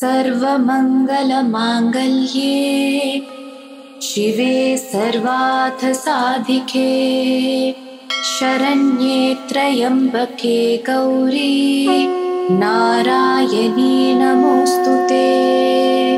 सर्वमङ्गलमाङ्गल्ये शिवे सर्वार्थसाधिके शरण्ये त्र्यम्बके गौरी नारायणी नमोऽस्तुते।